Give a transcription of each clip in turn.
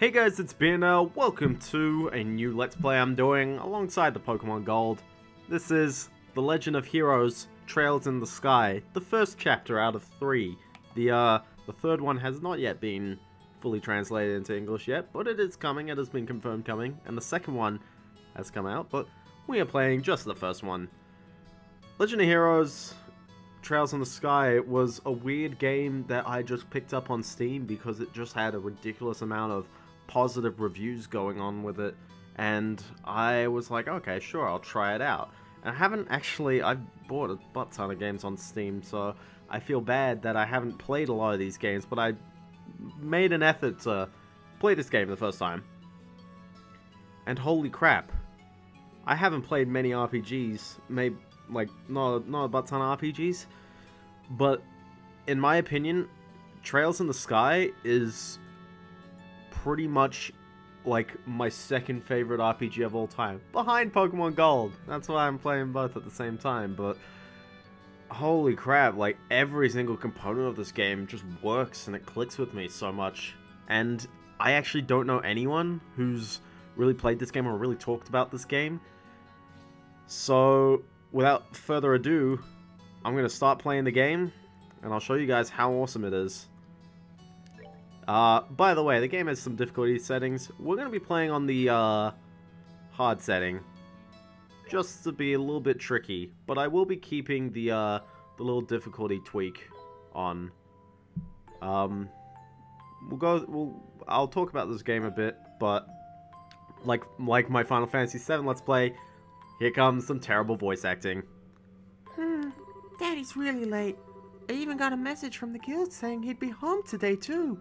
Hey guys, it's Biendeo. Welcome to a new Let's Play I'm doing alongside the Pokémon Gold. This is The Legend of Heroes, Trails in the Sky, the first chapter out of 3. The third one has not yet been fully translated into English yet, but it is coming, it has been confirmed coming, and the second one has come out, but we are playing just the first one. Legend of Heroes, Trails in the Sky was a weird game that I just picked up on Steam because it just had a ridiculous amount of positive reviews going on with it, and I was like, okay, sure, I'll try it out. And I've bought a butt ton of games on Steam, so I feel bad that I haven't played a lot of these games, but I made an effort to play this game the first time. And holy crap, I haven't played many RPGs, maybe, like, not a butt ton of RPGs, but in my opinion, Trails in the Sky is pretty much like my second favorite RPG of all time, behind Pokémon Gold. That's why I'm playing both at the same time, but holy crap, like every single component of this game just works and it clicks with me so much. And I actually don't know anyone who's really played this game or really talked about this game. So without further ado, I'm going to start playing the game and I'll show you guys how awesome it is. By the way, the game has some difficulty settings. We're going to be playing on the, hard setting, just to be a little bit tricky, but I will be keeping the little difficulty tweak on. I'll talk about this game a bit, but like my Final Fantasy VII Let's Play, here comes some terrible voice acting. Daddy's really late. I even got a message from the guild saying he'd be home today, too.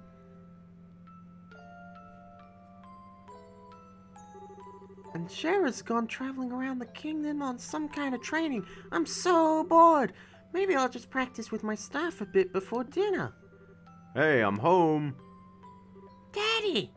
And Shara's gone traveling around the kingdom on some kind of training. I'm so bored. Maybe I'll just practice with my staff a bit before dinner. Hey, I'm home. Daddy!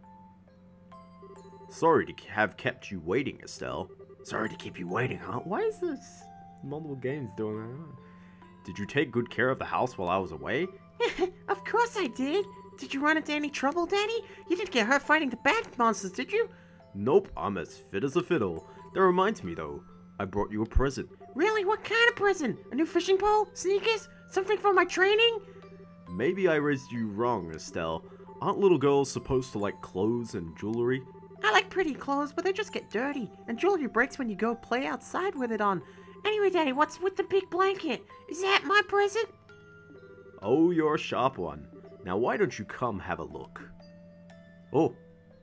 Sorry to have kept you waiting, Estelle. Sorry to keep you waiting, huh? Why is this multiple games doing that? Did you take good care of the house while I was away? Of course I did. Did you run into any trouble, Daddy? You didn't get hurt fighting the bad monsters, did you? Nope, I'm as fit as a fiddle. That reminds me though, I brought you a present. Really? What kind of present? A new fishing pole? Sneakers? Something for my training? Maybe I raised you wrong, Estelle. Aren't little girls supposed to like clothes and jewelry? I like pretty clothes, but they just get dirty. And jewelry breaks when you go play outside with it on. Anyway, Daddy, what's with the big blanket? Is that my present? Oh, you're a sharp one. Now why don't you come have a look? Oh.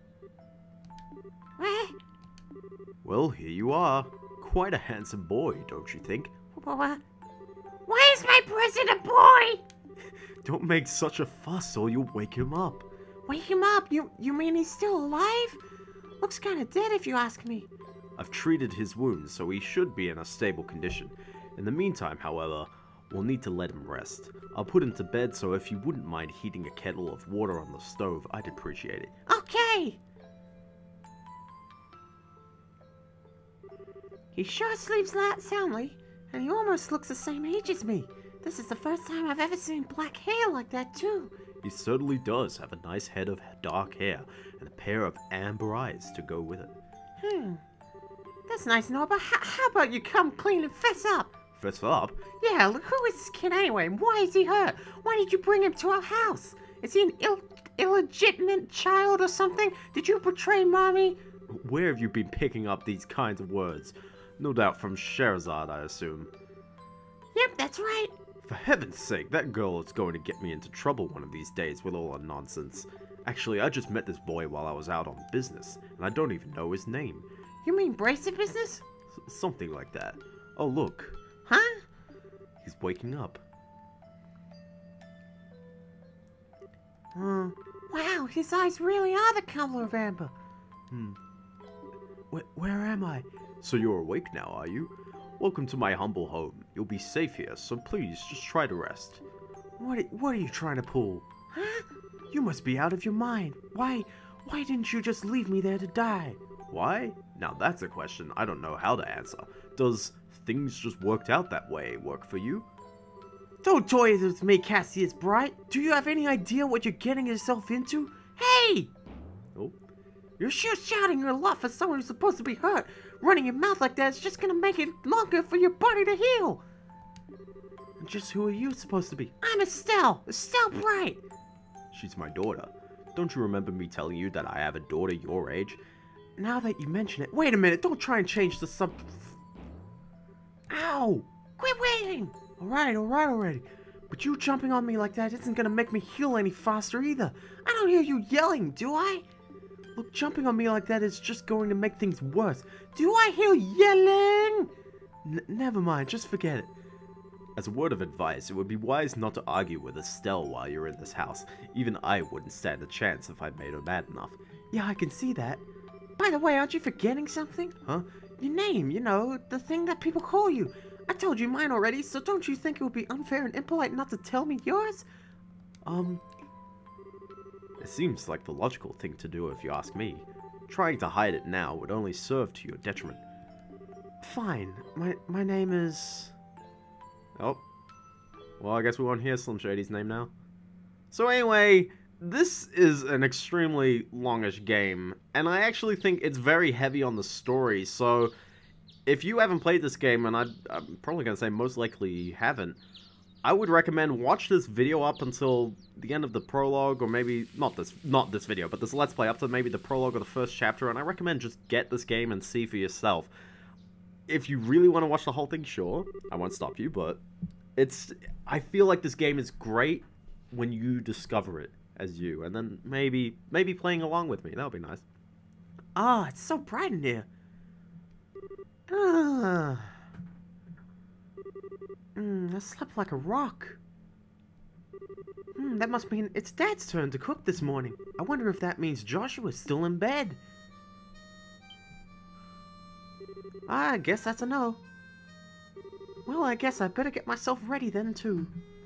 Well, here you are. Quite a handsome boy, don't you think? Why is my present a boy? Don't make such a fuss or you'll wake him up. Wake him up? You mean he's still alive? Looks kinda dead if you ask me. I've treated his wounds, so he should be in a stable condition. In the meantime, however, we'll need to let him rest. I'll put him to bed, so if you wouldn't mind heating a kettle of water on the stove, I'd appreciate it. Okay! He sure sleeps soundly, and he almost looks the same age as me. This is the first time I've ever seen black hair like that, too. He certainly does have a nice head of dark hair and a pair of amber eyes to go with it. That's nice and all, but how about you come clean and fess up? Fess up? Yeah, look, who is this kid anyway? Why is he hurt? Why did you bring him to our house? Is he an illegitimate child or something? Did you betray Mommy? Where have you been picking up these kinds of words? No doubt from Scheherazade, I assume. Yep, that's right. For heaven's sake, that girl is going to get me into trouble one of these days with all her nonsense. Actually, I just met this boy while I was out on business, and I don't even know his name. You mean bracelet business? Something like that. Oh, look. Huh? He's waking up. Wow, his eyes really are the color of amber. Where am I? So you're awake now, are you? Welcome to my humble home. You'll be safe here, so please, just try to rest. What are you trying to pull? Huh? You must be out of your mind. Why didn't you just leave me there to die? Why? Now that's a question I don't know how to answer. Does things just worked out that way work for you? Don't toy with me, Cassius Bright. Do you have any idea what you're getting yourself into? Hey! You're sure shouting your love for someone who's supposed to be hurt. Running your mouth like that is just gonna make it longer for your body to heal. And just who are you supposed to be? I'm Estelle. Estelle Bright. She's my daughter. Don't you remember me telling you that I have a daughter your age? Now that you mention it, wait a minute. Don't try and change the subject. Ow! Quit waiting! Alright already. But you jumping on me like that isn't gonna make me heal any faster either. I don't hear you yelling, do I? Look, jumping on me like that is just going to make things worse. Do I hear yelling? Never mind, just forget it. As a word of advice, it would be wise not to argue with Estelle while you're in this house. Even I wouldn't stand a chance if I made her mad enough. Yeah, I can see that. By the way, aren't you forgetting something? Huh? Your name, you know, the thing that people call you. I told you mine already, so don't you think it would be unfair and impolite not to tell me yours? It seems like the logical thing to do if you ask me. Trying to hide it now would only serve to your detriment. Fine. My name is... Oh. Well, I guess we won't hear Slim Shady's name now. So anyway, this is an extremely longish game, and I actually think it's very heavy on the story, so if you haven't played this game, and I'm probably going to say most likely you haven't, I would recommend watch this video up until the end of the prologue, or maybe, not this video, but this Let's Play up to maybe the prologue or the first chapter, and I recommend just get this game and see for yourself. If you really want to watch the whole thing, sure, I won't stop you, but I feel like this game is great when you discover it as you, and then maybe playing along with me, that would be nice. Ah, it's so bright in here. I slept like a rock. That must mean it's Dad's turn to cook this morning. I wonder if that means Joshua's still in bed. I guess that's a no. Well, I guess I better get myself ready then, too.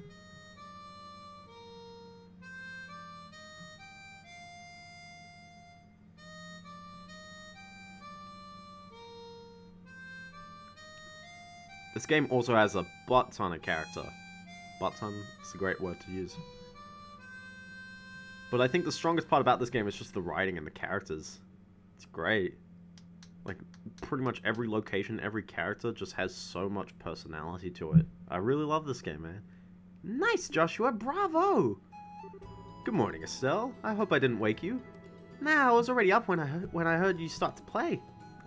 This game also has a butt ton of character. Butt ton is a great word to use. But I think the strongest part about this game is just the writing and the characters. It's great. Like, pretty much every location, every character just has so much personality to it. I really love this game, man. Nice, Joshua. Bravo! Good morning, Estelle. I hope I didn't wake you. Nah, I was already up when I heard you start to play.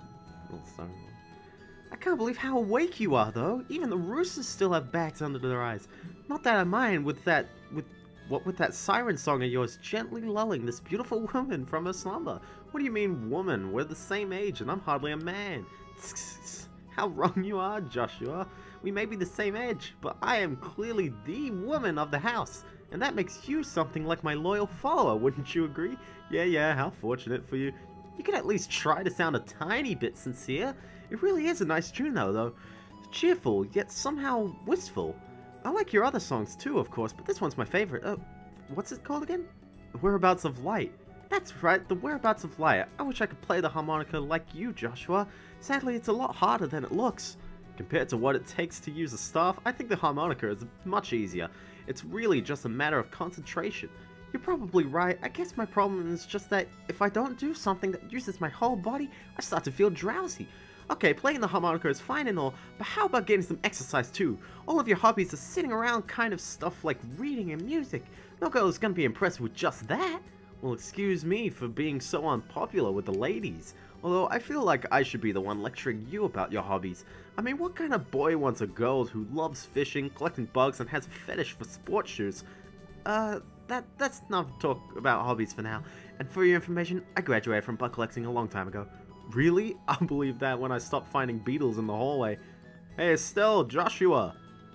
I can't believe how awake you are, though. Even the roosters still have bags under their eyes. Not that I mind with that siren song of yours gently lulling this beautiful woman from her slumber. What do you mean, woman? We're the same age, and I'm hardly a man. How wrong you are, Joshua. We may be the same age, but I am clearly the woman of the house. And that makes you something like my loyal follower, wouldn't you agree? Yeah, how fortunate for you. You could at least try to sound a tiny bit sincere. It really is a nice tune, though. Cheerful, yet somehow wistful. I like your other songs too, of course, but this one's my favorite. What's it called again? The Whereabouts of Light. That's right, The Whereabouts of Light. I wish I could play the harmonica like you, Joshua. Sadly, it's a lot harder than it looks. Compared to what it takes to use a staff, I think the harmonica is much easier. It's really just a matter of concentration. You're probably right. I guess my problem is just that if I don't do something that uses my whole body, I start to feel drowsy. Okay, playing the harmonica is fine and all, but how about getting some exercise too? All of your hobbies are sitting around kind of stuff like reading and music. No girl is gonna be impressed with just that. Well, excuse me for being so unpopular with the ladies. Although I feel like I should be the one lecturing you about your hobbies. I mean, what kind of boy wants a girl who loves fishing, collecting bugs, and has a fetish for sports shoes? That's not talk about hobbies for now. And for your information, I graduated from bug collecting a long time ago. Really? I'll believe that when I stop finding beetles in the hallway. Hey, Estelle, Joshua!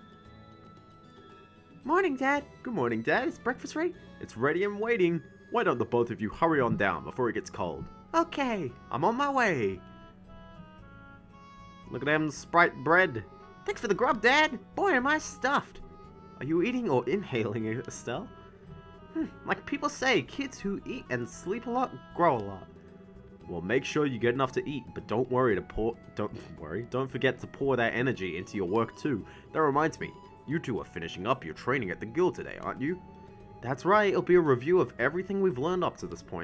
Morning, Dad. Good morning, Dad. Is breakfast ready? It's ready and waiting. Why don't the both of you hurry on down before it gets cold? Okay, I'm on my way. Look at them Sprite bread. Thanks for the grub, Dad. Boy, am I stuffed. Are you eating or inhaling it, Estelle? Like people say, kids who eat and sleep a lot grow a lot. Well, make sure you get enough to eat, but don't forget to pour that energy into your work too. That reminds me, you two are finishing up your training at the guild today, aren't you? That's right, it'll be a review of everything we've learned up to this point.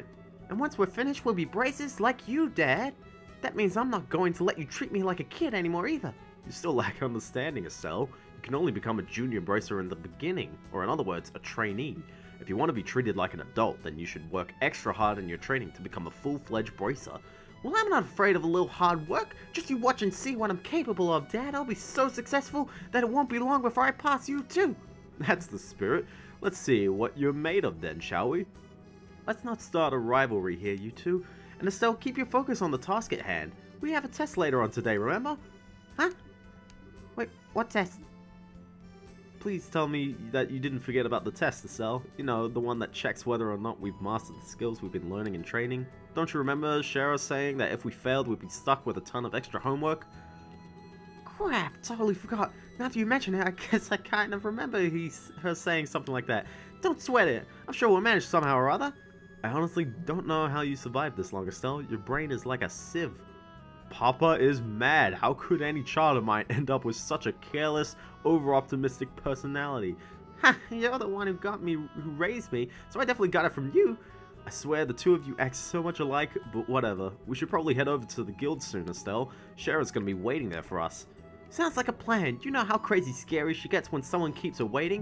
And once we're finished, we'll be braces like you, Dad. That means I'm not going to let you treat me like a kid anymore either. You still lack understanding, Estelle. You can only become a junior bracer in the beginning, or in other words, a trainee. If you want to be treated like an adult, then you should work extra hard in your training to become a full-fledged bracer. Well, I'm not afraid of a little hard work. Just you watch and see what I'm capable of, Dad. I'll be so successful that it won't be long before I pass you, too. That's the spirit. Let's see what you're made of then, shall we? Let's not start a rivalry here, you two. And Estelle, keep your focus on the task at hand. We have a test later on today, remember? Huh? Wait, what test? Please tell me that you didn't forget about the test, Estelle. You know, the one that checks whether or not we've mastered the skills we've been learning in training. Don't you remember Shara saying that if we failed, we'd be stuck with a ton of extra homework? Crap, totally forgot. Now that you mention it, I guess I kind of remember her saying something like that. Don't sweat it. I'm sure we'll manage somehow or other. I honestly don't know how you survived this long, Estelle. Your brain is like a sieve. Papa is mad. How could any child of mine end up with such a careless, over-optimistic personality? Ha, you're the one who raised me, so I definitely got it from you. I swear the two of you act so much alike, but whatever. We should probably head over to the guild soon, Estelle. Shara's gonna be waiting there for us. Sounds like a plan. You know how crazy scary she gets when someone keeps her waiting?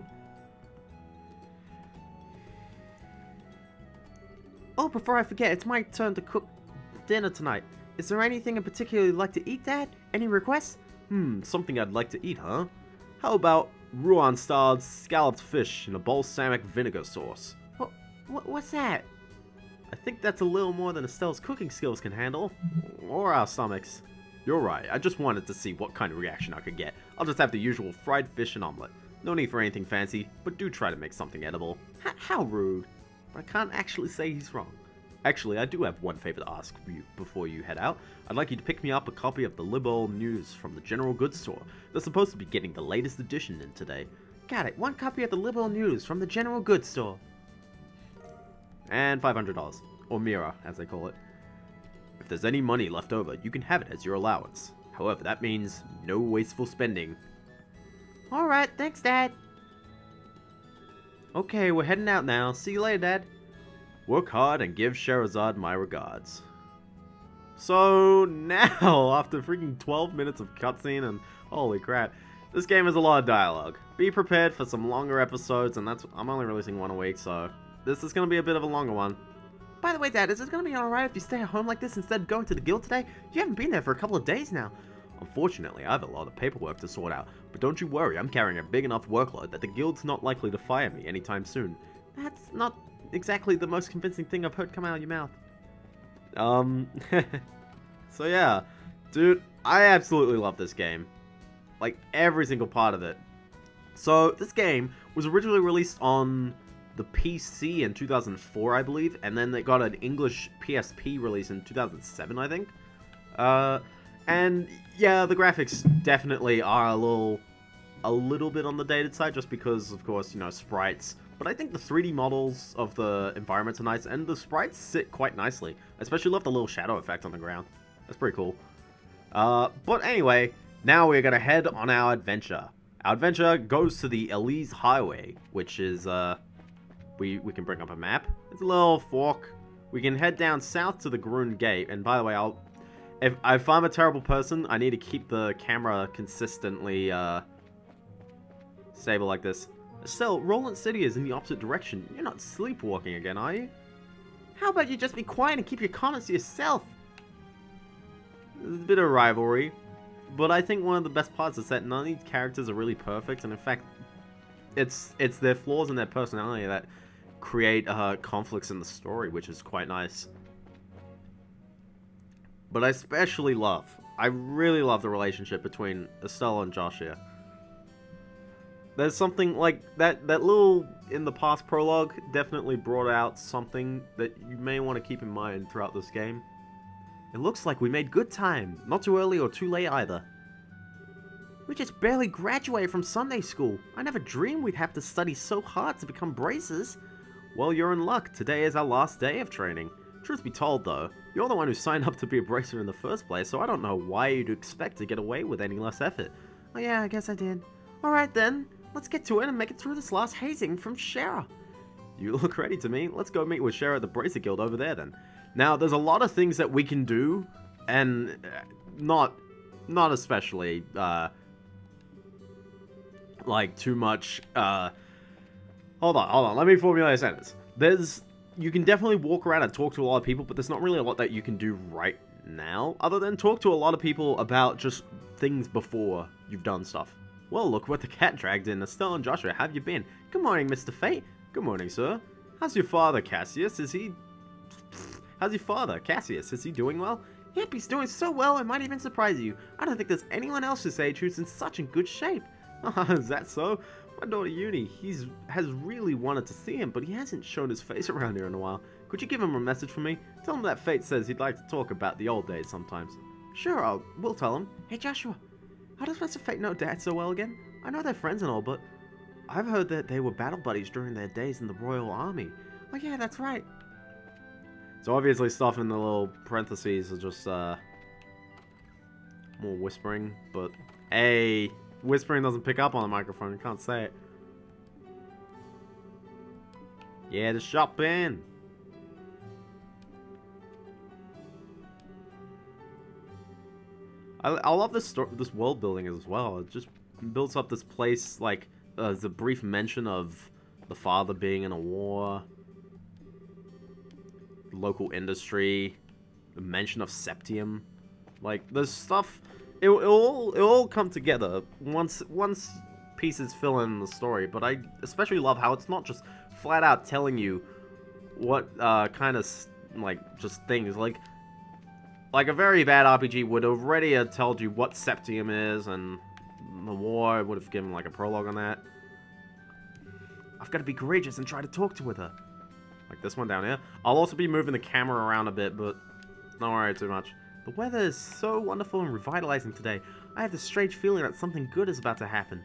Oh, before I forget, it's my turn to cook dinner tonight. Is there anything in particular you'd like to eat, Dad? Any requests? Something I'd like to eat, huh? How about Rouen-style scalloped fish in a balsamic vinegar sauce? What's that? I think that's a little more than Estelle's cooking skills can handle. Or our stomachs. You're right, I just wanted to see what kind of reaction I could get. I'll just have the usual fried fish and omelette. No need for anything fancy, but do try to make something edible. How rude. But I can't actually say he's wrong. Actually, I do have one favor to ask you before you head out. I'd like you to pick me up a copy of the Liberal News from the General Goods Store. They're supposed to be getting the latest edition in today. Got it. One copy of the Liberal News from the General Goods Store. And $500, or Mira, as they call it. If there's any money left over, you can have it as your allowance. However, that means no wasteful spending. Alright, thanks, Dad. Okay, we're heading out now. See you later, Dad. Work hard and give Sherazade my regards. So now, after freaking 12 minutes of cutscene and holy crap, this game has a lot of dialogue. Be prepared for some longer episodes, and I'm only releasing one a week, so this is going to be a bit of a longer one. By the way, Dad, is it going to be alright if you stay at home like this instead of going to the guild today? You haven't been there for a couple of days now. Unfortunately, I have a lot of paperwork to sort out, but don't you worry, I'm carrying a big enough workload that the guild's not likely to fire me anytime soon. That's not exactly the most convincing thing I've heard come out of your mouth. So yeah, dude, I absolutely love this game. Like, every single part of it. So, this game was originally released on the PC in 2004, I believe, and then it got an English PSP release in 2007, I think. And yeah, the graphics definitely are a little bit on the dated side, just because, of course, you know, sprites. But I think the 3D models of the environments are nice, and the sprites sit quite nicely. I especially love the little shadow effect on the ground. That's pretty cool. But anyway, now we're gonna head on our adventure. Our adventure goes to the Elise Highway, which is, we can bring up a map. It's a little fork. We can head down south to the Grun Gate, and by the way, if I'm a terrible person, I need to keep the camera consistently, stable like this. Still, Roland City is in the opposite direction. You're not sleepwalking again, are you? How about you just be quiet and keep your comments to yourself? There's a bit of rivalry, but I think one of the best parts is that none of these characters are really perfect, and in fact, it's their flaws and their personality that create conflicts in the story, which is quite nice. But I really love the relationship between Estelle and Josh here. There's something like that little in the past prologue definitely brought out something that you may want to keep in mind throughout this game. It looks like we made good time, not too early or too late either. We just barely graduated from Sunday school. I never dreamed we'd have to study so hard to become bracers. Well, you're in luck. Today is our last day of training. Truth be told though, you're the one who signed up to be a bracer in the first place, so I don't know why you'd expect to get away with any less effort. Oh yeah, I guess I did. Alright then. Let's get to it and make it through this last hazing from Shara. You look ready to me. Let's go meet with Shara at the Bracer Guild over there then. Now, there's a lot of things that we can do, and not especially, like, too much, hold on, let me formulate a sentence. You can definitely walk around and talk to a lot of people, but there's not really a lot that you can do right now, other than talk to a lot of people about just things before you've done stuff. Well, look what the cat dragged in. Estelle and Joshua, how have you been? Good morning, Mr. Fate. Good morning, sir. How's your father, Cassius? How's your father, Cassius? Is he doing well? Yep, he's doing so well, it might even surprise you. I don't think there's anyone else his age who's in such good shape. Is that so? My daughter Uni, has really wanted to see him, but he hasn't shown his face around here in a while. Could you give him a message for me? Tell him that Fate says he'd like to talk about the old days sometimes. Sure, we'll tell him. Hey Joshua, how does Mr. Fate know Dad so well again? I know they're friends and all, but I've heard that they were battle buddies during their days in the Royal Army. Oh yeah, that's right. So obviously stuff in the little parentheses are just, more whispering, but, hey, whispering doesn't pick up on the microphone, you can't say it. Yeah, the shopping. I love this world building as well. It just builds up this place, like, there's a brief mention of the father being in a war. Local industry, the mention of Septium, like there's stuff. It'll all come together once pieces fill in the story. But I especially love how it's not just flat out telling you what kind of like just things like a very bad RPG would already have told you what Septium is, and the war would have given like a prologue on that. I've got to be courageous and try to talk to her. Like this one down here. I'll also be moving the camera around a bit, but don't worry too much. The weather is so wonderful and revitalizing today. I have this strange feeling that something good is about to happen.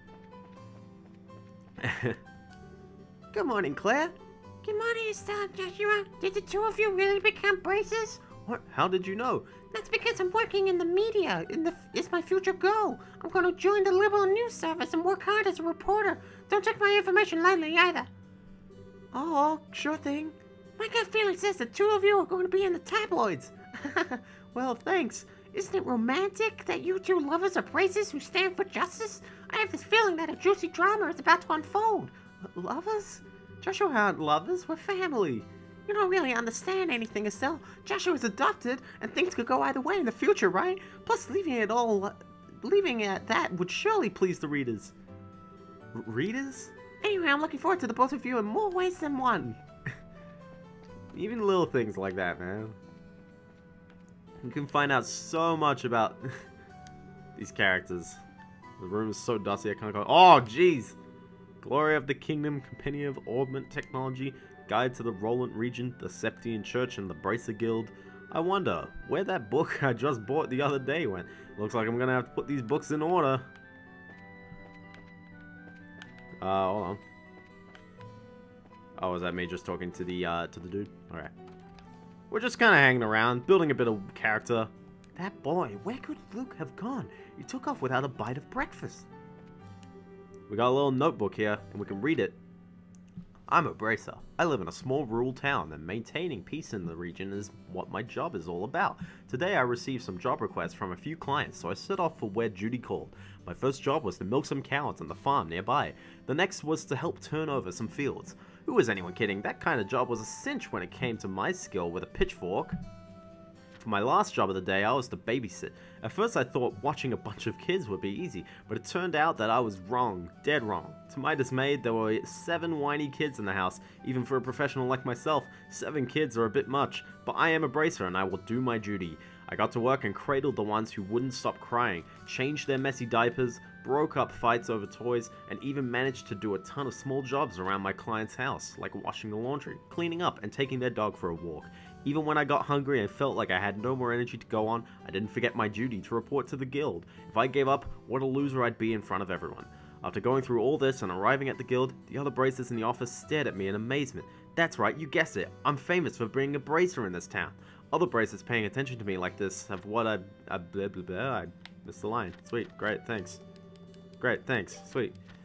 Good morning, Claire. Good morning, Estelle and Joshua. Did the two of you really become braces? What? How did you know? That's because I'm working in the media. It's my future goal. I'm going to join the Liberal News Service and work hard as a reporter. Don't take my information lightly either. Oh, sure thing. My gut feeling says the two of you are going to be in the tabloids. Well, thanks. Isn't it romantic that you two lovers are braces who stand for justice? I have this feeling that a juicy drama is about to unfold. Lovers? Joshua aren't lovers, we're family. You don't really understand anything, Estelle. Joshua's adopted, and things could go either way in the future, right? Plus, leaving it at that would surely please the readers. Readers? Anyway, I'm looking forward to the both of you in more ways than one. Even little things like that, man. You can find out so much about these characters. The room is so dusty I can't go. Oh, jeez! Glory of the Kingdom, Compendium of Augment Technology, Guide to the Roland Region, the Septian Church, and the Bracer Guild. I wonder where that book I just bought the other day went. Looks like I'm gonna have to put these books in order. Hold on. Oh, is that me just talking to the dude? Alright. We're just kind of hanging around, building a bit of character. That boy, where could Luke have gone? He took off without a bite of breakfast. We got a little notebook here, and we can read it. I'm a bracer. I live in a small rural town, and maintaining peace in the region is what my job is all about. Today I received some job requests from a few clients, so I set off for where duty called. My first job was to milk some cows on the farm nearby. The next was to help turn over some fields. Who was anyone kidding? That kind of job was a cinch when it came to my skill with a pitchfork. For my last job of the day, I was to babysit. At first I thought watching a bunch of kids would be easy, but it turned out that I was wrong, dead wrong. To my dismay, there were 7 whiny kids in the house. Even for a professional like myself, 7 kids are a bit much, but I am a bracer and I will do my duty. I got to work and cradled the ones who wouldn't stop crying, changed their messy diapers, broke up fights over toys, and even managed to do a ton of small jobs around my client's house, like washing the laundry, cleaning up, and taking their dog for a walk. Even when I got hungry and felt like I had no more energy to go on, I didn't forget my duty to report to the guild. If I gave up, what a loser I'd be in front of everyone. After going through all this and arriving at the guild, the other bracers in the office stared at me in amazement. That's right, you guessed it, I'm famous for being a bracer in this town. Other bracers paying attention to me like this have what I missed the line. Sweet, great, thanks. Great, thanks, sweet.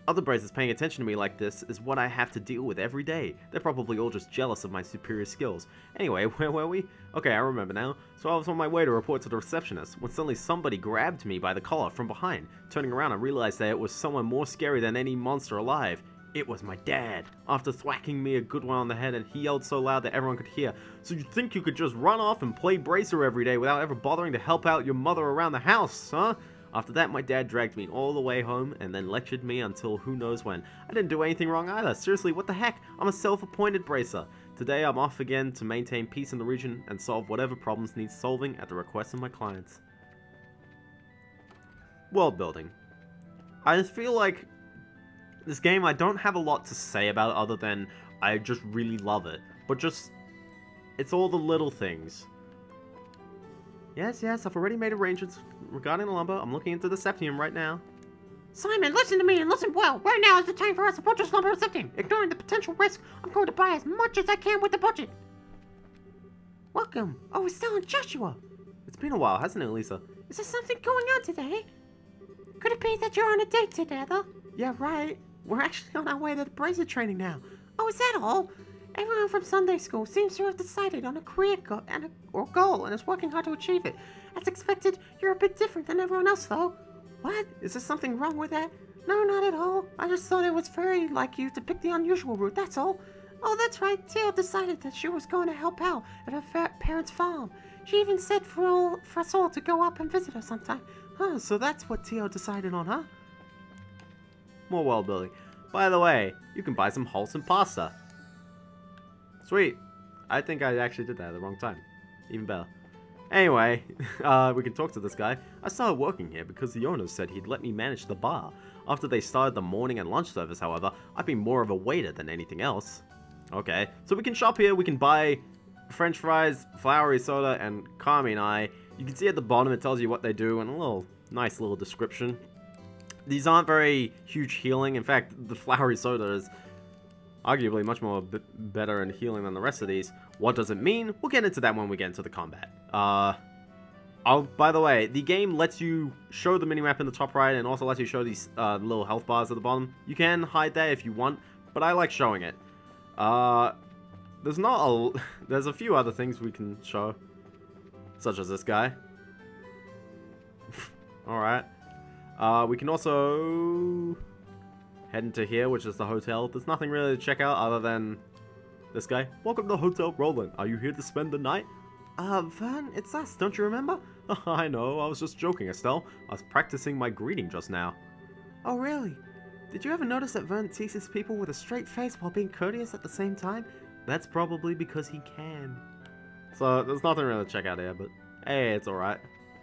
other bracers paying attention to me like this is what I have to deal with every day. They're probably all just jealous of my superior skills. Anyway, where were we? Okay, I remember now. So I was on my way to report to the receptionist when suddenly somebody grabbed me by the collar from behind. Turning around, I realized that it was someone more scary than any monster alive. It was my dad. After thwacking me a good one on the head, and he yelled so loud that everyone could hear. So you think you could just run off and play bracer every day without ever bothering to help out your mother around the house, huh? After that, my dad dragged me all the way home and then lectured me until who knows when. I didn't do anything wrong either. Seriously, what the heck? I'm a self-appointed bracer. Today, I'm off again to maintain peace in the region and solve whatever problems need solving at the request of my clients. World building. I just feel like this game, I don't have a lot to say about it other than I just really love it. But just, it's all the little things. Yes, I've already made arrangements regarding the lumber. I'm looking into the septium right now. Simon, listen to me and listen well. Right now is the time for us to purchase lumber and septium. Ignoring the potential risk, I'm going to buy as much as I can with the budget. Welcome. Oh, Estelle and Joshua. It's been a while, hasn't it, Lisa? Is there something going on today? Could it be that you're on a date together? Yeah, right. We're actually on our way to the bracer training now. Oh, is that all? Everyone from Sunday school seems to have decided on a career goal and is working hard to achieve it. As expected, you're a bit different than everyone else, though. What? Is there something wrong with that? No, not at all. I just thought it was very like you to pick the unusual route, that's all. Oh, that's right. Teal decided that she was going to help out at her parents' farm. She even said for us all to go up and visit her sometime. Huh, so that's what Teal decided on, huh? More world building. By the way, you can buy some wholesome pasta. Sweet. I think I actually did that at the wrong time. Even better. Anyway, we can talk to this guy. I started working here because the owner said he'd let me manage the bar. After they started the morning and lunch service, however, I've been more of a waiter than anything else. Okay, so we can shop here. We can buy French fries, flowery soda, and Kami and I. You can see at the bottom it tells you what they do and a nice little description. These aren't very huge healing. In fact, the flowery soda is arguably much more better in healing than the rest of these. What does it mean? We'll get into that when we get into the combat. By the way, the game lets you show the minimap in the top right and also lets you show these little health bars at the bottom. You can hide that if you want, but I like showing it. There's a few other things we can show, such as this guy. Alright. We can also head into here, which is the hotel. There's nothing really to check out other than this guy. Welcome to Hotel Roland. Are you here to spend the night? Vern, it's us, don't you remember? I know, I was just joking, Estelle. I was practicing my greeting just now. Oh, really? Did you ever notice that Vern teases people with a straight face while being courteous at the same time? That's probably because he can. So, there's nothing really to check out here, but hey, it's alright.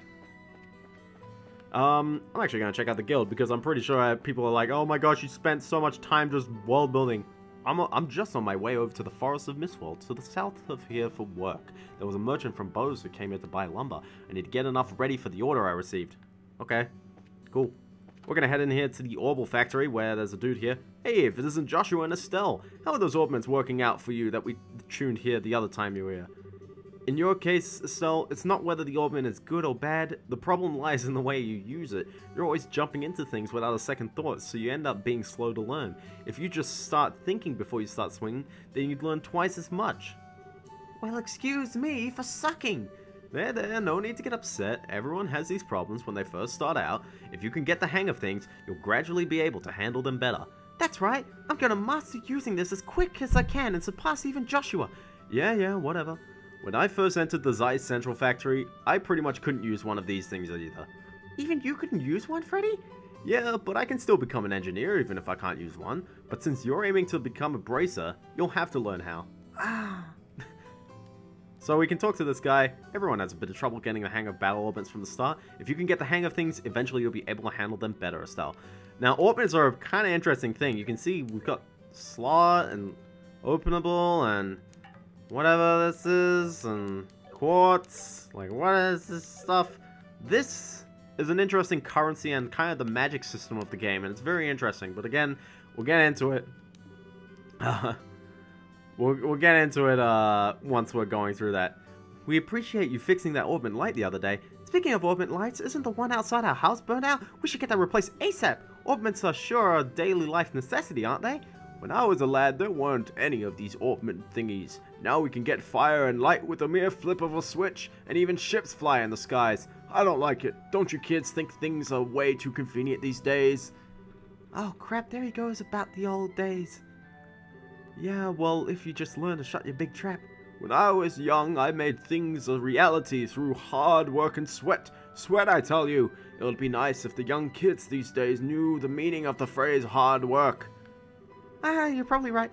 I'm actually going to check out the guild because I'm pretty sure people are like, oh my gosh, you spent so much time just world building. I'm just on my way over to the Forest of Mistworld, to the south of here for work. There was a merchant from Bose who came here to buy lumber. I need to get enough ready for the order I received. Okay, cool. We're going to head in here to the Orbital Factory where there's a dude here. Hey, if it isn't Joshua and Estelle, how are those orbments working out for you that we tuned here the other time you were here? In your case, Estelle, it's not whether the orbment is good or bad. The problem lies in the way you use it. You're always jumping into things without a second thought, so you end up being slow to learn. If you just start thinking before you start swinging, then you'd learn twice as much. Well, excuse me for sucking. There, no need to get upset. Everyone has these problems when they first start out. If you can get the hang of things, you'll gradually be able to handle them better. That's right. I'm gonna master using this as quick as I can and surpass even Joshua. Yeah, whatever. When I first entered the Zeiss Central Factory, I pretty much couldn't use one of these things either. Even you couldn't use one, Freddy? Yeah, but I can still become an engineer even if I can't use one. But since you're aiming to become a bracer, you'll have to learn how. So we can talk to this guy. Everyone has a bit of trouble getting the hang of battle orbits from the start. If you can get the hang of things, eventually you'll be able to handle them better, Estelle. Now, orbits are a kind of interesting thing. You can see we've got slot and openable and whatever this is, and quartz. Like, what is this stuff? This is an interesting currency and kind of the magic system of the game, and it's very interesting. But again, we'll get into it. We'll get into it once we're going through that. We appreciate you fixing that orbit light the other day. Speaking of orbit lights, isn't the one outside our house burned out? We should get that replaced ASAP. Orbments are sure a daily life necessity, aren't they? When I was a lad, there weren't any of these orbment thingies. Now we can get fire and light with a mere flip of a switch, and even ships fly in the skies. I don't like it. Don't you kids think things are way too convenient these days? Oh crap, there he goes about the old days. Yeah, well, if you just learn to shut your big trap. When I was young, I made things a reality through hard work and sweat. Sweat, I tell you. It would be nice if the young kids these days knew the meaning of the phrase hard work. You're probably right.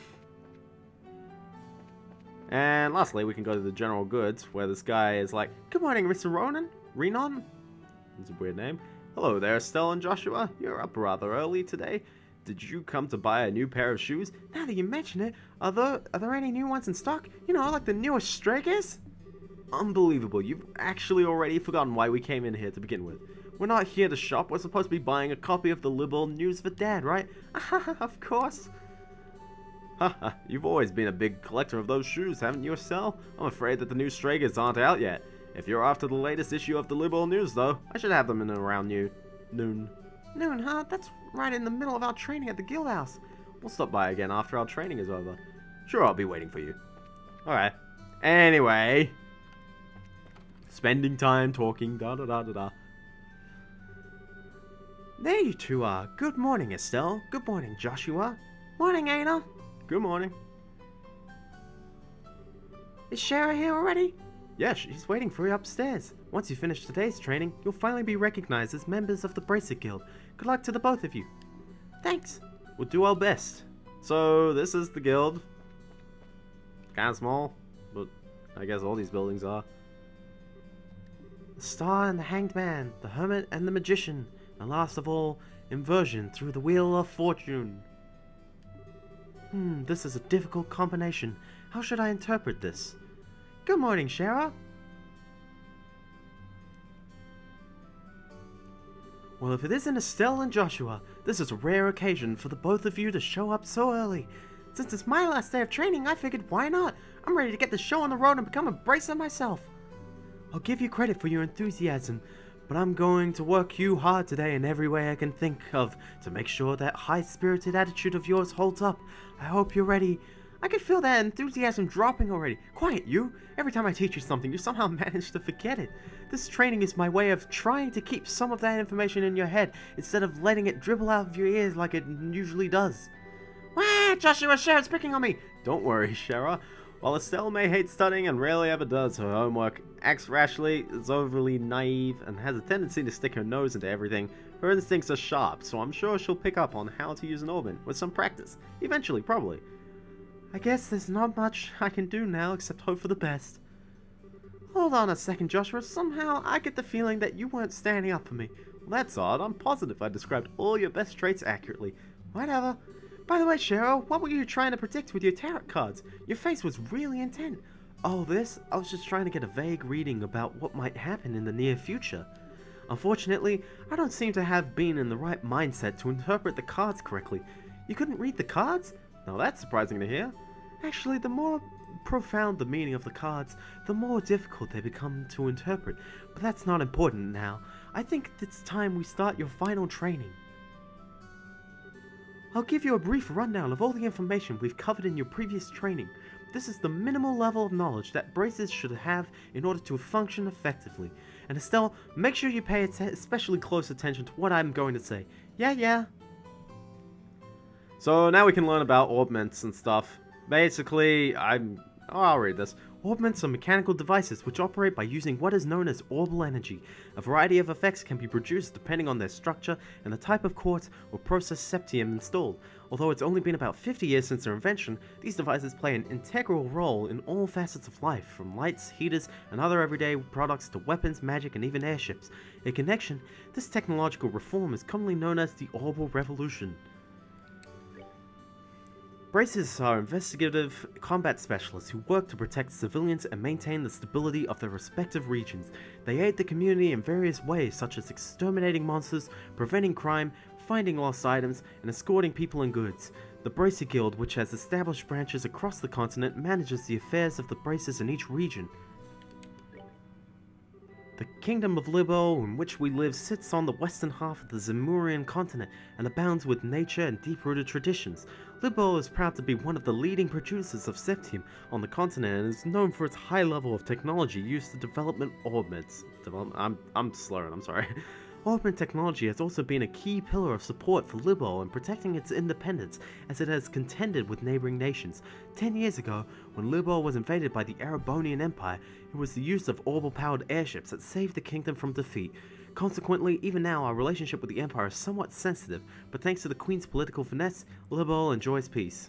And lastly, we can go to the general goods, where this guy is like, Good morning, Mr. Ronan. Renon? That's a weird name. Hello there, Estelle and Joshua. You're up rather early today. Did you come to buy a new pair of shoes? Now that you mention it, are there any new ones in stock? You know, like the newest Strikers? Unbelievable. You've actually already forgotten why we came in here to begin with. We're not here to shop. We're supposed to be buying a copy of the Liberal News for Dad, right? Of course. Haha, you've always been a big collector of those shoes, haven't you, Estelle? I'm afraid that the new Stragers aren't out yet. If you're after the latest issue of the Liberal News, though, I should have them in around noon. Noon, huh? That's right in the middle of our training at the guild house. We'll stop by again after our training is over. Sure, I'll be waiting for you. Alright. Anyway. Spending time talking, da-da-da-da-da. There you two are. Good morning, Estelle. Good morning, Joshua. Morning, Ana. Good morning. Is Shara here already? Yeah, she's waiting for you upstairs. Once you finish today's training, you'll finally be recognized as members of the Bracer Guild. Good luck to the both of you. Thanks. We'll do our best. So, this is the guild. Kind of small, but I guess all these buildings are. The Star and the Hanged Man, the Hermit and the Magician, and last of all, Inversion through the Wheel of Fortune. This is a difficult combination. How should I interpret this? Good morning, Shara. Well, if it isn't Estelle and Joshua, this is a rare occasion for the both of you to show up so early. Since it's my last day of training, I figured why not? I'm ready to get the show on the road and become a bracer myself. I'll give you credit for your enthusiasm, but I'm going to work you hard today in every way I can think of to make sure that high-spirited attitude of yours holds up. I hope you're ready. I can feel that enthusiasm dropping already. Quiet, you! Every time I teach you something, you somehow manage to forget it. This training is my way of trying to keep some of that information in your head instead of letting it dribble out of your ears like it usually does. Wah! Joshua, Shara's picking on me! Don't worry, Shara. While Estelle may hate studying and rarely ever does her homework, acts rashly, is overly naive, and has a tendency to stick her nose into everything, her instincts are sharp, so I'm sure she'll pick up on how to use an orbit with some practice. Eventually, probably. I guess there's not much I can do now except hope for the best. Hold on a second, Joshua. Somehow I get the feeling that you weren't standing up for me. Well, that's odd. I'm positive I described all your best traits accurately. Whatever. By the way, Cheryl, what were you trying to predict with your tarot cards? Your face was really intent. Oh, this? I was just trying to get a vague reading about what might happen in the near future. Unfortunately, I don't seem to have been in the right mindset to interpret the cards correctly. You couldn't read the cards? Now that's surprising to hear. Actually, the more profound the meaning of the cards, the more difficult they become to interpret. But that's not important now. I think it's time we start your final training. I'll give you a brief rundown of all the information we've covered in your previous training. This is the minimal level of knowledge that bracers should have in order to function effectively. And Estelle, make sure you pay especially close attention to what I'm going to say. Yeah. So now we can learn about orbments and stuff. Basically, I'll read this. Orbments are mechanical devices which operate by using what is known as orbal energy. A variety of effects can be produced depending on their structure and the type of quartz or process septium installed. Although it's only been about 50 years since their invention, these devices play an integral role in all facets of life, from lights, heaters, and other everyday products to weapons, magic, and even airships. In connection, this technological reform is commonly known as the Orbal Revolution. Bracers are investigative combat specialists who work to protect civilians and maintain the stability of their respective regions. They aid the community in various ways, such as exterminating monsters, preventing crime, finding lost items, and escorting people and goods. The Bracer Guild, which has established branches across the continent, manages the affairs of the bracers in each region. The kingdom of Libo, in which we live, sits on the western half of the Zemurian continent and abounds with nature and deep-rooted traditions. Libo is proud to be one of the leading producers of septium on the continent and is known for its high level of technology used to development orbits. I'm slurring, I'm sorry. Orbit technology has also been a key pillar of support for Libo in protecting its independence, as it has contended with neighboring nations. 10 years ago, when Libo was invaded by the Erebonian Empire, it was the use of orbital-powered airships that saved the kingdom from defeat. Consequently, even now our relationship with the Empire is somewhat sensitive, but thanks to the Queen's political finesse, Libo enjoys peace.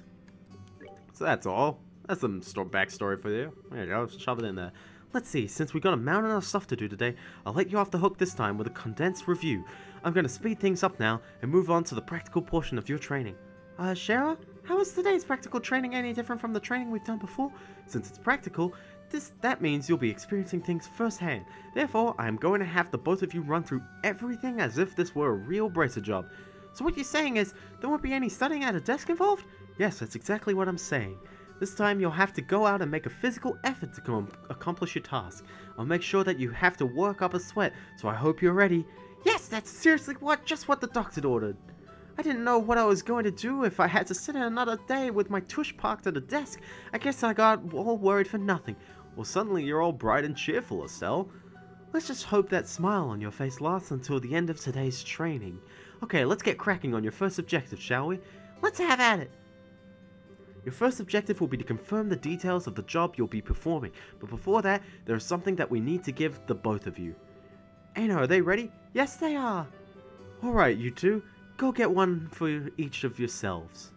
So that's all. That's some backstory for you. There you go, shove it in there. Let's see, since we got a mountain of stuff to do today, I'll let you off the hook this time with a condensed review. I'm going to speed things up now and move on to the practical portion of your training. Shara, how is today's practical training any different from the training we've done before? Since it's practical, that means you'll be experiencing things firsthand. Therefore, I am going to have the both of you run through everything as if this were a real bracer job. So what you're saying is, there won't be any studying at a desk involved? Yes, that's exactly what I'm saying. This time you'll have to go out and make a physical effort to accomplish your task. I'll make sure that you have to work up a sweat, so I hope you're ready. Yes, that's seriously just what the doctor ordered. I didn't know what I was going to do if I had to sit in another day with my tush parked at a desk. I guess I got all worried for nothing. Well, suddenly you're all bright and cheerful, Estelle. Let's just hope that smile on your face lasts until the end of today's training. Okay, let's get cracking on your first objective, shall we? Let's have at it. Your first objective will be to confirm the details of the job you'll be performing, but before that, there is something that we need to give the both of you. Anna, are they ready? Yes, they are. Alright, you two, go get one for each of yourselves.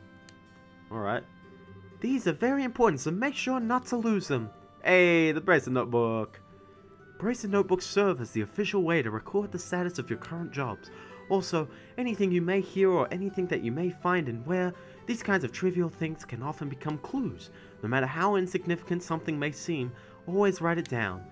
Alright. These are very important, so make sure not to lose them. Hey, the bracelet notebook. Bracelet notebooks serve as the official way to record the status of your current jobs. Also, anything you may hear or anything that you may find and wear, these kinds of trivial things can often become clues. No matter how insignificant something may seem, always write it down.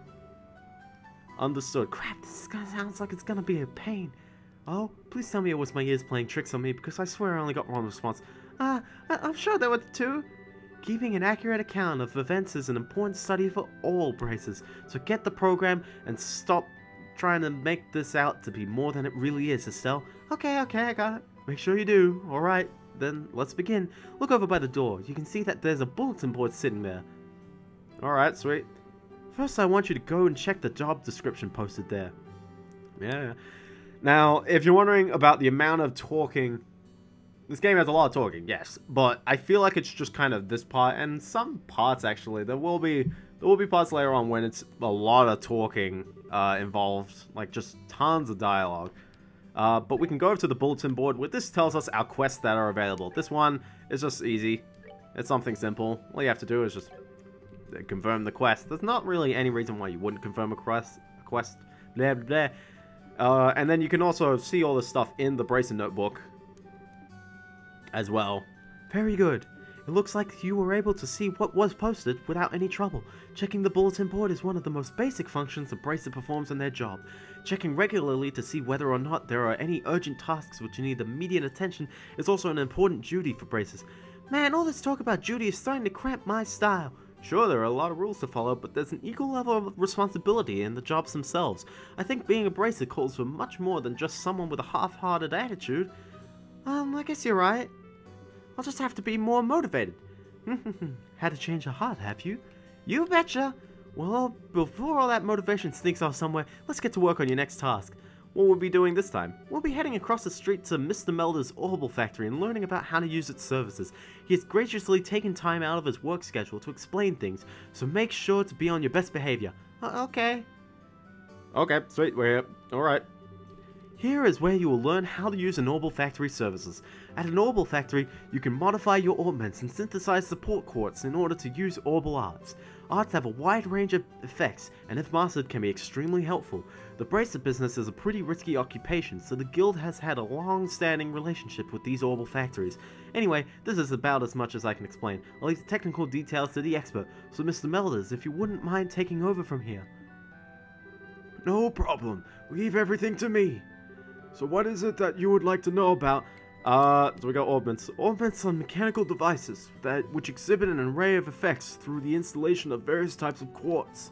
Understood. Crap, this sounds like it's gonna be a pain. Oh, please tell me it was my ears playing tricks on me, because I swear I only got one response. I'm sure there were two. Keeping an accurate account of events is an important study for all bracers, so get the program and stop trying to make this out to be more than it really is, Estelle. Okay, I got it. Make sure you do. Alright, then let's begin. Look over by the door. You can see that there's a bulletin board sitting there. Alright, sweet. First, I want you to go and check the job description posted there. Yeah. Now, if you're wondering about the amount of talking, this game has a lot of talking, yes, but I feel like it's just kind of this part, and some parts actually. There will be parts later on when it's a lot of talking involved, like just tons of dialogue. But we can go over to the bulletin board where this tells us our quests that are available. This one is just easy. It's something simple. All you have to do is just confirm the quest. There's not really any reason why you wouldn't confirm a quest. Blah, blah. And then you can also see all this stuff in the bracelet notebook as well. Very good. It looks like you were able to see what was posted without any trouble. Checking the bulletin board is one of the most basic functions a bracer performs in their job. Checking regularly to see whether or not there are any urgent tasks which need immediate attention is also an important duty for bracers. Man, all this talk about duty is starting to cramp my style. Sure, there are a lot of rules to follow, but there's an equal level of responsibility in the jobs themselves. I think being a bracer calls for much more than just someone with a half-hearted attitude. I guess you're right. I'll just have to be more motivated. Had to change your heart, have you? You betcha. Well, before all that motivation sneaks off somewhere, let's get to work on your next task. What we'll be doing this time? We'll be heading across the street to Mr. Melder's Orbital Factory and learning about how to use its services. He has graciously taken time out of his work schedule to explain things, so make sure to be on your best behavior. Okay. Okay, sweet, we're here. Alright. Here is where you will learn how to use an Orbital Factory services. At an Orbital Factory, you can modify your orbments and synthesize support quartz in order to use orbital arts. Arts have a wide range of effects, and if mastered can be extremely helpful. The bracer business is a pretty risky occupation, so the guild has had a long-standing relationship with these orbital factories. Anyway, this is about as much as I can explain. I'll leave the technical details to the expert, so Mr. Melders, if you wouldn't mind taking over from here. No problem. Leave everything to me. So what is it that you would like to know about? So we got orbments. Orbments are mechanical devices which exhibit an array of effects through the installation of various types of quartz.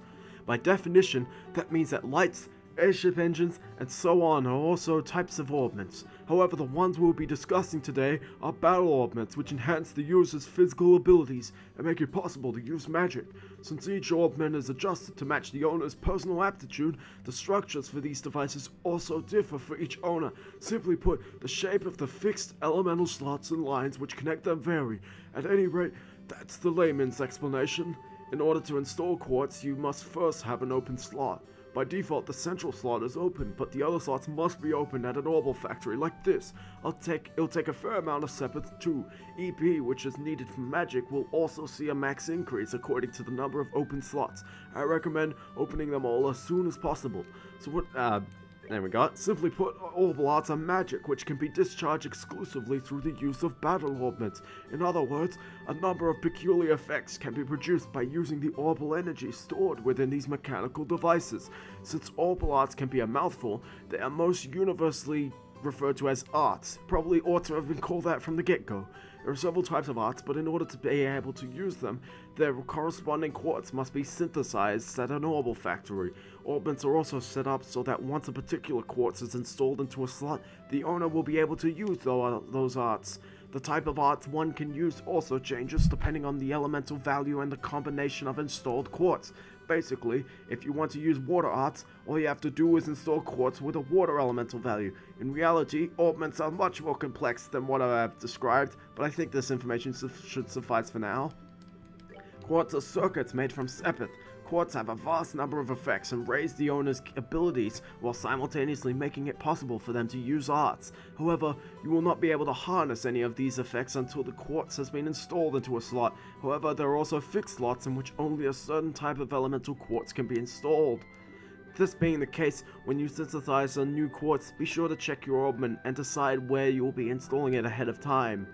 By definition, that means that lights, airship engines, and so on are also types of orbments. However, the ones we'll be discussing today are battle orbments, which enhance the user's physical abilities and make it possible to use magic. Since each orbment is adjusted to match the owner's personal aptitude, the structures for these devices also differ for each owner. Simply put, the shape of the fixed elemental slots and lines which connect them vary. At any rate, that's the layman's explanation. In order to install quartz, you must first have an open slot. By default, the central slot is open, but the other slots must be opened at an orbital factory like this. It'll take a fair amount of sepith too. EP, which is needed for magic, will also see a max increase according to the number of open slots. I recommend opening them all as soon as possible. So what, there we go. Simply put, orbital arts are magic, which can be discharged exclusively through the use of battle orbments. In other words, a number of peculiar effects can be produced by using the orbital energy stored within these mechanical devices. Since orbital arts can be a mouthful, they are most universally referred to as arts. Probably ought to have been called that from the get-go. There are several types of arts, but in order to be able to use them, their corresponding quartz must be synthesized at an orbital factory. Orbments are also set up so that once a particular quartz is installed into a slot, the owner will be able to use those arts. The type of arts one can use also changes depending on the elemental value and the combination of installed quartz. Basically, if you want to use water arts, all you have to do is install quartz with a water elemental value. In reality, orbments are much more complex than what I have described, but I think this information should suffice for now. Quartz are circuits made from sepith. Quartz have a vast number of effects and raise the owner's abilities while simultaneously making it possible for them to use arts. However, you will not be able to harness any of these effects until the quartz has been installed into a slot. However, there are also fixed slots in which only a certain type of elemental quartz can be installed. This being the case, when you synthesize a new quartz, be sure to check your orbment and decide where you will be installing it ahead of time.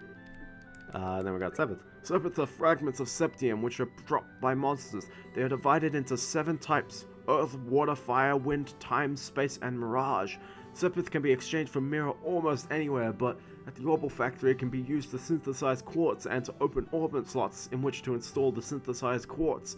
Then we got sepith. Sepith are fragments of septium which are dropped by monsters. They are divided into 7 types: earth, water, fire, wind, time, space, and mirage. Sepith can be exchanged for mirror almost anywhere, but at the orbital factory it can be used to synthesize quartz and to open orbit slots in which to install the synthesized quartz.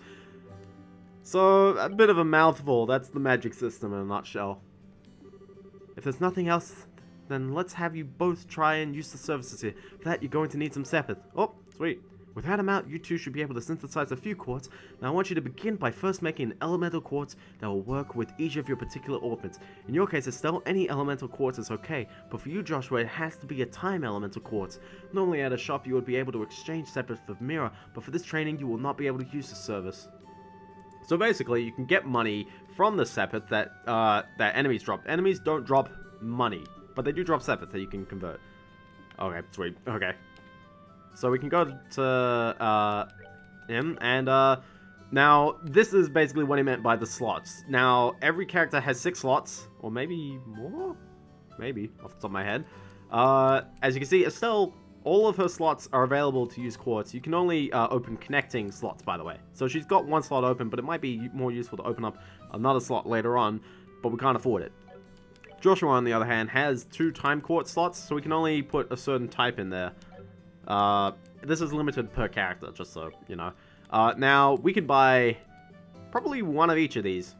So, a bit of a mouthful. That's the magic system in a nutshell. If there's nothing else, then let's have you both try and use the services here. For that, you're going to need some sepith. Oh, sweet. With that amount, you two should be able to synthesize a few quartz. Now I want you to begin by first making an elemental quartz that will work with each of your particular orbits. In your case, Estelle, any elemental quartz is okay, but for you, Joshua, it has to be a time elemental quartz. Normally at a shop you would be able to exchange sepith for mirror, but for this training you will not be able to use the service. So basically, you can get money from the sepith that enemies drop. Enemies don't drop money, but they do drop sepith that you can convert. Okay, sweet. Okay. So we can go to him, and now this is basically what he meant by the slots. Now, every character has 6 slots, or maybe more? Maybe, off the top of my head. As you can see, Estelle, all of her slots are available to use quartz. You can only open connecting slots, by the way. So she's got 1 slot open, but it might be more useful to open up another slot later on, but we can't afford it. Joshua, on the other hand, has 2 time quartz slots, so we can only put a certain type in there. This is limited per character, just so you know. Now, we could buy probably 1 of each of these.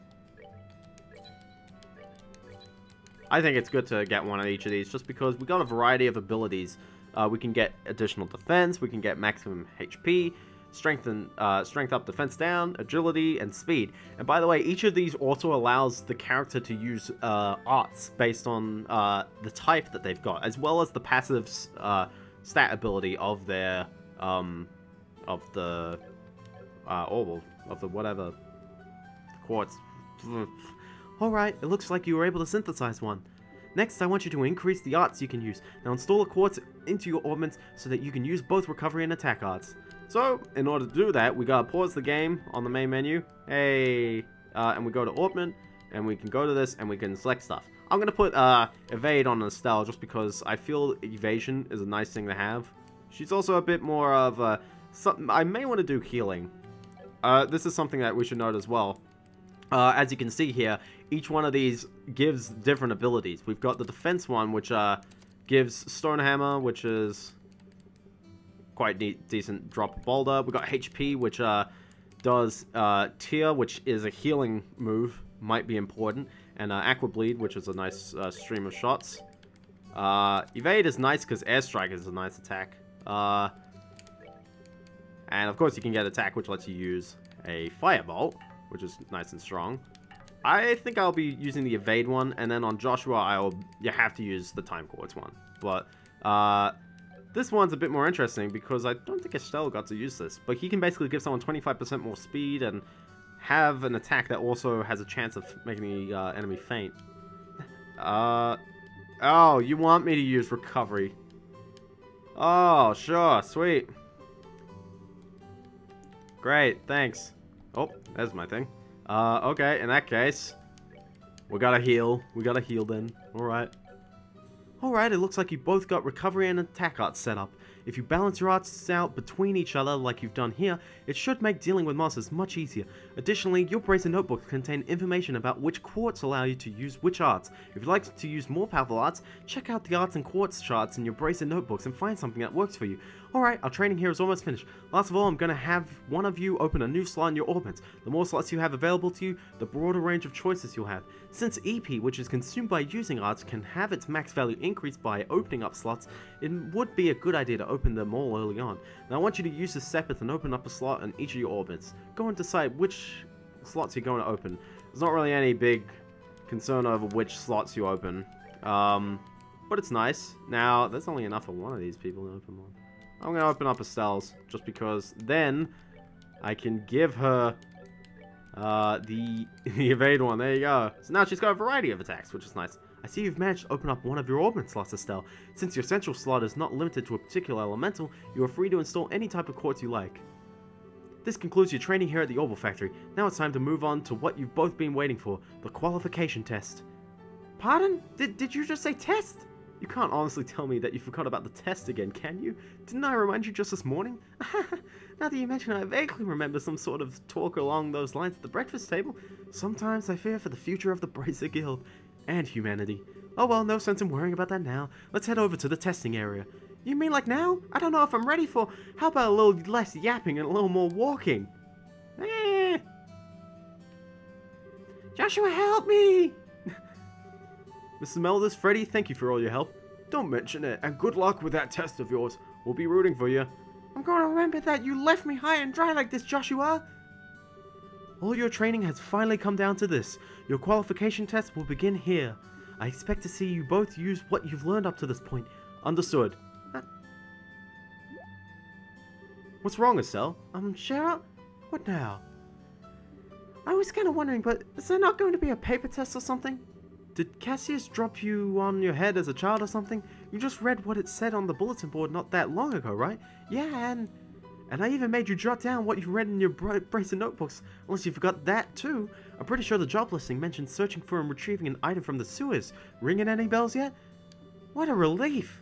I think it's good to get 1 of each of these, just because we got a variety of abilities. We can get additional defense, we can get maximum HP, strength up, defense down, agility, and speed. And by the way, each of these also allows the character to use arts based on the type that they've got, as well as the passive stat ability of their of the whatever quartz. Alright, it looks like you were able to synthesize one. Next, I want you to increase the arts you can use. Now install a quartz into your orbments so that you can use both recovery and attack arts. So, in order to do that, we gotta pause the game on the main menu. Hey, and we go to orbment, and we can go to this, and we can select stuff. I'm gonna put evade on Estelle just because I feel evasion is a nice thing to have. She's also a bit more of something. I may want to do healing. This is something that we should note as well. As you can see here, each one of these gives different abilities. We've got the defense one, which gives Stone Hammer, which is quite decent drop boulder. We've got HP, which does Tear, which is a healing move, might be important, and Aqua Bleed, which is a nice stream of shots. Evade is nice because Airstrike is a nice attack. And of course you can get Attack, which lets you use a Firebolt, which is nice and strong. I think I'll be using the Evade one, and then on Joshua, you have to use the Time Quartz one. But this one's a bit more interesting because I don't think Estelle got to use this. But he can basically give someone 25% more speed and have an attack that also has a chance of making the enemy faint. Oh, you want me to use Recovery? Oh, sure, sweet. Great, thanks. Oh, there's my thing. Okay, in that case, we gotta heal. We gotta heal then. Alright. Alright, it looks like you both got Recovery and Attack Arts set up. If you balance your arts out between each other like you've done here, it should make dealing with monsters much easier. Additionally, your bracer notebooks contain information about which quartz allow you to use which arts. If you'd like to use more powerful arts, check out the arts and quartz charts in your bracer notebooks and find something that works for you. Alright, our training here is almost finished. Last of all, I'm going to have one of you open a new slot in your orbits. The more slots you have available to you, the broader range of choices you'll have. Since EP, which is consumed by using arts, can have its max value increased by opening up slots, it would be a good idea to open them all early on. Now I want you to use this Sepith and open up a slot in each of your orbits. Go and decide which slots you're going to open. There's not really any big concern over which slots you open. But it's nice. Now, there's only enough for one of these people to open one. I'm going to open up Estelle's, just because then I can give her the evade one. There you go. So now she's got a variety of attacks, which is nice. I see you've managed to open up one of your orbit slots, Estelle. Since your central slot is not limited to a particular elemental, you are free to install any type of quartz you like. This concludes your training here at the Orbital Factory. Now it's time to move on to what you've both been waiting for, the qualification test. Pardon? Did you just say test? You can't honestly tell me that you forgot about the test again, can you? Didn't I remind you just this morning? Now that you mention it, I vaguely remember some sort of talk along those lines at the breakfast table. Sometimes I fear for the future of the Bracer Guild and humanity. Oh well, no sense in worrying about that now. Let's head over to the testing area. You mean like now? I don't know if I'm ready for... How about a little less yapping and a little more walking? Joshua, help me! Mrs. Melders, Freddy, thank you for all your help. Don't mention it, and good luck with that test of yours. We'll be rooting for you. I'm going to remember that you left me high and dry like this, Joshua. All your training has finally come down to this. Your qualification test will begin here. I expect to see you both use what you've learned up to this point. Understood. What's wrong, Estelle? Cheryl? What now? I was kind of wondering, but is there not going to be a paper test or something? Did Cassius drop you on your head as a child or something? You just read what it said on the bulletin board not that long ago, right? Yeah, and I even made you jot down what you read in your bracer notebooks, unless you forgot that too. I'm pretty sure the job listing mentioned searching for and retrieving an item from the sewers. Ringing any bells yet? What a relief!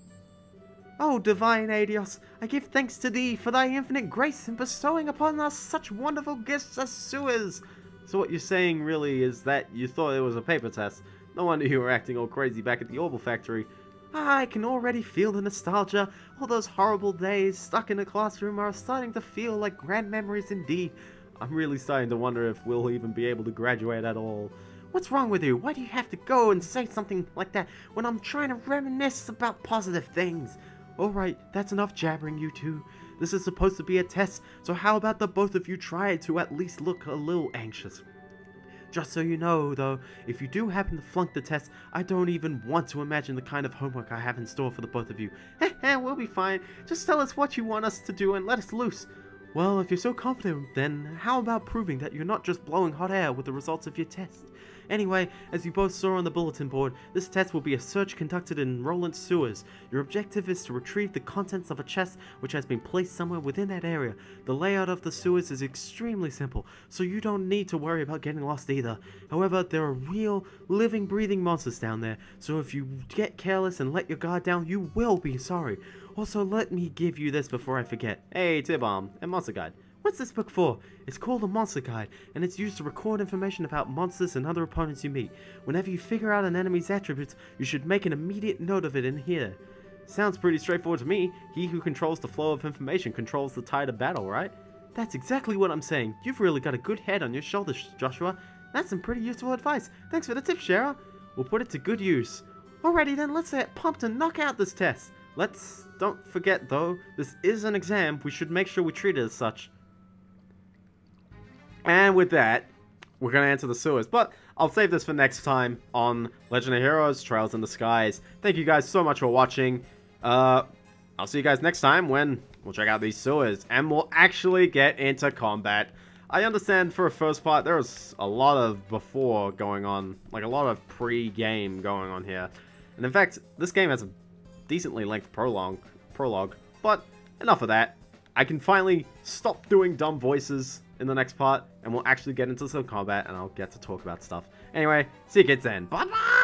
Oh, divine Adios, I give thanks to thee for thy infinite grace in bestowing upon us such wonderful gifts as sewers. So what you're saying really is that you thought it was a paper test. No wonder you were acting all crazy back at the Orbital Factory. I can already feel the nostalgia. All those horrible days stuck in a classroom are starting to feel like grand memories indeed. I'm really starting to wonder if we'll even be able to graduate at all. What's wrong with you? Why do you have to go and say something like that when I'm trying to reminisce about positive things? Alright, that's enough jabbering, you two. This is supposed to be a test, so how about the both of you try to at least look a little anxious? Just so you know, though, if you do happen to flunk the test, I don't even want to imagine the kind of homework I have in store for the both of you. We'll be fine. Just tell us what you want us to do and let us loose. Well, if you're so confident, then how about proving that you're not just blowing hot air with the results of your test? Anyway, as you both saw on the bulletin board, this test will be a search conducted in Roland sewers. Your objective is to retrieve the contents of a chest which has been placed somewhere within that area. The layout of the sewers is extremely simple, so you don't need to worry about getting lost either. However, there are real, living, breathing monsters down there, so if you get careless and let your guard down, you will be sorry. Also, let me give you this before I forget. Hey, T-Bomb, and Monster Guide. What's this book for? It's called a Monster Guide, and it's used to record information about monsters and other opponents you meet. Whenever you figure out an enemy's attributes, you should make an immediate note of it in here. Sounds pretty straightforward to me. He who controls the flow of information controls the tide of battle, right? That's exactly what I'm saying. You've really got a good head on your shoulders, Joshua. That's some pretty useful advice. Thanks for the tip, Shara. We'll put it to good use. Alrighty then, let's get pumped and knock out this test. Don't forget though, this is an exam. We should make sure we treat it as such. And with that, we're going to enter the sewers. But I'll save this for next time on Legend of Heroes, Trails in the Skies. Thank you guys so much for watching. I'll see you guys next time when we'll check out these sewers. And we'll actually get into combat. I understand for a first part, there was a lot of before going on. Like a lot of pre-game going on here. And in fact, this game has a decently length prologue. But enough of that. I can finally stop doing dumb voices in the next part, and we'll actually get into some combat, and I'll get to talk about stuff. Anyway, see you kids then. Bye-bye!